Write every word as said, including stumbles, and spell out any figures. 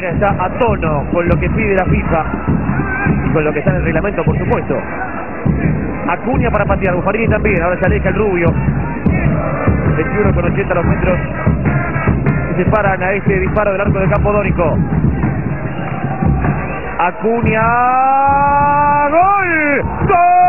Vargas está a tono con lo que pide la FIFA y con lo que está en el reglamento, por supuesto. Acuña para patear, Buffarini también, ahora se aleja el rubio. veintiuno con ochenta los metros que separan a este disparo del arco del campo dórico. Acuña, ¡gol! ¡Gol!